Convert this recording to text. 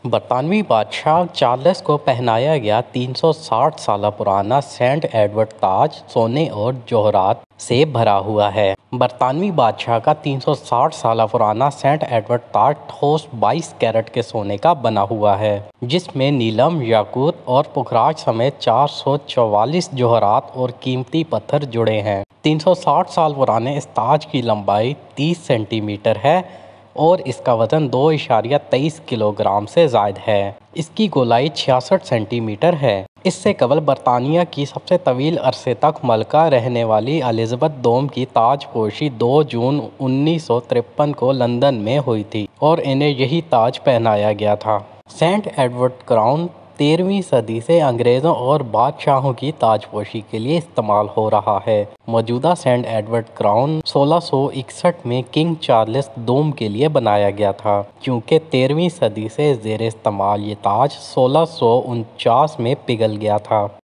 برطانوی بادشاہ چارلس کو پہنایا گیا 360 سالہ پرانا سینٹ ایڈورڈ تاج سونے اور جواہرات سے بھرا ہوا ہے۔ برطانوی بادشاہ کا 360 سالہ پرانا سینٹ ایڈورڈ تاج ٹھوس 22 کیرٹ کے سونے کا بنا ہوا ہے، جس میں نیلم، یاقوت اور پکھراج سمیت 444 جواہرات اور قیمتی پتھر جڑے ہیں۔ 360 سال پرانے اس تاج کی لمبائی 30 سینٹی میٹر ہے اور اس کا وزن 2.23 کلو گرام سے زائد ہے۔ اس کی گولائی 66 سینٹی میٹر ہے۔ اس سے قبل برطانیہ کی سب سے طویل عرصے تک ملکہ رہنے والی الزبتھ دوم کی تاج پوشی 2 جون 1953 کو لندن میں ہوئی تھی اور انہیں یہی تاج پہنایا گیا تھا۔ سینٹ ایڈورڈ کراؤن 13ویں صدی سے انگریزوں اور بادشاہوں کی تاج پوشی کے لیے استعمال ہو رہا ہے۔ موجودہ سینٹ ایڈورڈ کراؤن 1661 میں کنگ چارلس دوم کے لیے بنایا گیا تھا، کیونکہ 13ویں صدی سے زیر استعمال یہ تاج 1649 میں پگھل گیا تھا۔